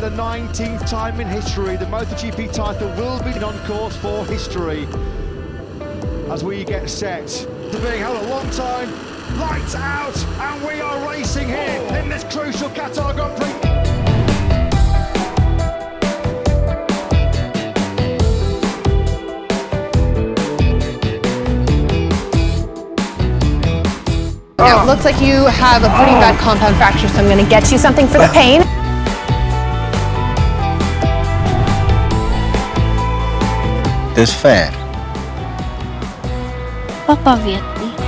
the 19th time in history, the MotoGP title will be on course for history as we get set to being held a long time. Lights out, and we are racing here in this crucial Qatar Grand Prix. Now, it looks like you have a pretty bad compound fracture, so I'm going to get you something for the pain. It's fat. Popowiadli.